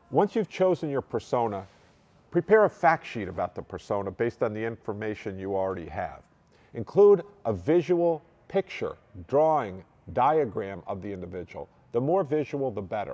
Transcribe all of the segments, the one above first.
Once you've chosen your persona, prepare a fact sheet about the persona based on the information you already have. Include a visual picture, drawing, diagram of the individual. The more visual, the better.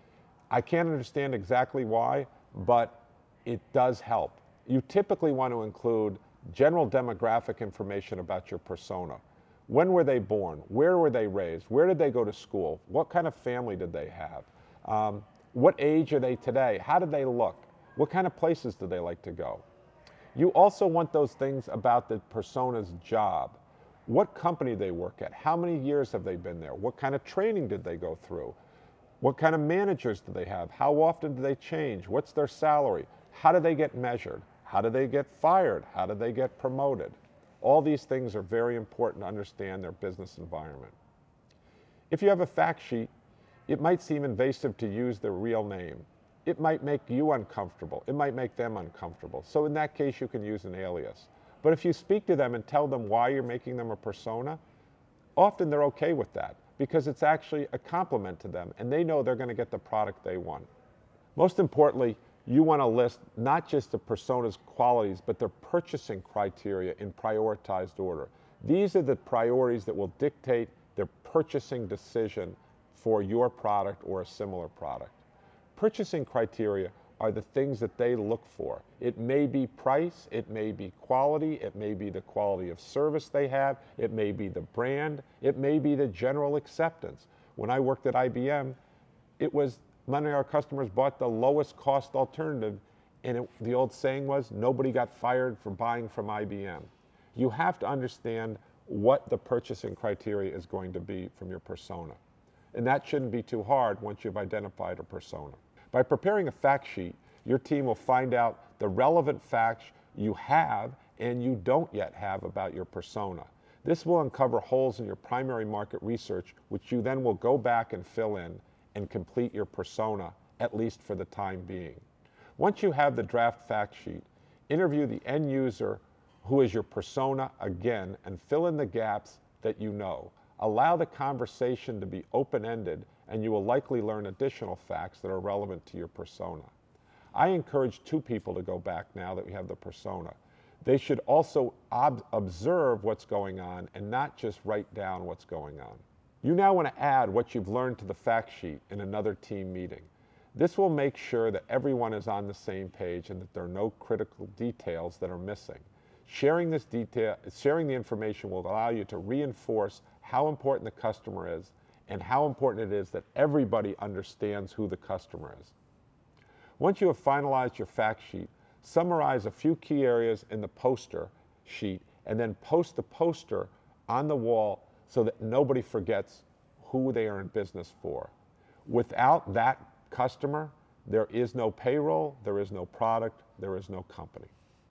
I can't understand exactly why, but it does help. You typically want to include general demographic information about your persona. When were they born? Where were they raised? Where did they go to school? What kind of family did they have? What age are they today? How do they look? What kind of places do they like to go? You also want those things about the persona's job. What company they work at? How many years have they been there? What kind of training did they go through? What kind of managers do they have? How often do they change? What's their salary? How do they get measured? How do they get fired? How do they get promoted? All these things are very important to understand their business environment. If you have a fact sheet, it might seem invasive to use their real name. It might make you uncomfortable. It might make them uncomfortable. So in that case, you can use an alias. But if you speak to them and tell them why you're making them a persona, often they're okay with that because it's actually a compliment to them and they know they're going to get the product they want. Most importantly, you want to list not just the persona's qualities, but their purchasing criteria in prioritized order. These are the priorities that will dictate their purchasing decision for your product or a similar product. Purchasing criteria are the things that they look for. It may be price, it may be quality, it may be the quality of service they have, it may be the brand, it may be the general acceptance. When I worked at IBM, it was many of our customers bought the lowest cost alternative, and the old saying was, nobody got fired for buying from IBM. You have to understand what the purchasing criteria is going to be from your persona. And that shouldn't be too hard once you've identified a persona. By preparing a fact sheet, your team will find out the relevant facts you have and you don't yet have about your persona. This will uncover holes in your primary market research, which you then will go back and fill in and complete your persona, at least for the time being. Once you have the draft fact sheet, interview the end user who is your persona again and fill in the gaps that you know. Allow the conversation to be open-ended and you will likely learn additional facts that are relevant to your persona. I encourage two people to go back now that we have the persona. They should also observe what's going on and not just write down what's going on. You now want to add what you've learned to the fact sheet in another team meeting. This will make sure that everyone is on the same page and that there are no critical details that are missing. Sharing the information will allow you to reinforce how important the customer is and how important it is that everybody understands who the customer is. Once you have finalized your fact sheet, summarize a few key areas in the poster sheet and then post the poster on the wall so that nobody forgets who they are in business for. Without that customer, there is no payroll, there is no product, there is no company.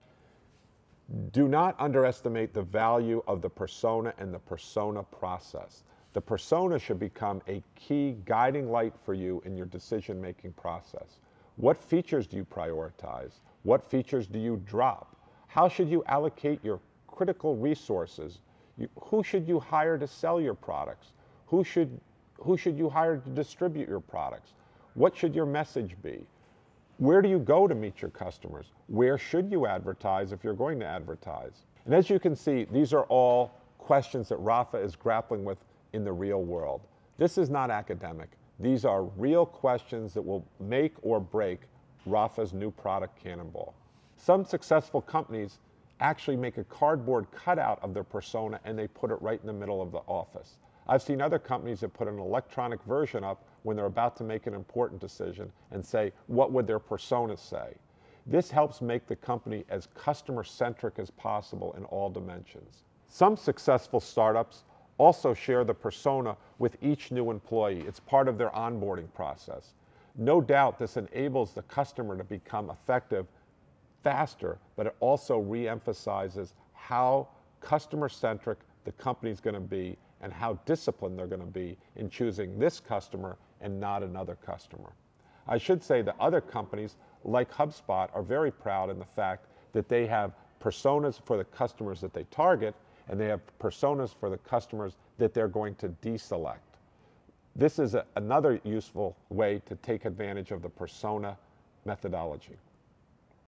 Do not underestimate the value of the persona and the persona process. The persona should become a key guiding light for you in your decision-making process. What features do you prioritize? What features do you drop? How should you allocate your critical resources? Who should you hire to sell your products? Who should you hire to distribute your products? What should your message be? Where do you go to meet your customers? Where should you advertise if you're going to advertise? And as you can see, these are all questions that Rafa is grappling with in the real world. This is not academic. These are real questions that will make or break Rafa's new product Cannonball. Some successful companies actually make a cardboard cutout of their persona and they put it right in the middle of the office. I've seen other companies that put an electronic version up when they're about to make an important decision and say, what would their persona say? This helps make the company as customer-centric as possible in all dimensions. Some successful startups also share the persona with each new employee. It's part of their onboarding process. No doubt this enables the customer to become effective faster, but it also re-emphasizes how customer-centric the company's going to be and how disciplined they're going to be in choosing this customer and not another customer. I should say that other companies like HubSpot are very proud in the fact that they have personas for the customers that they target and they have personas for the customers that they're going to deselect. This is another useful way to take advantage of the persona methodology.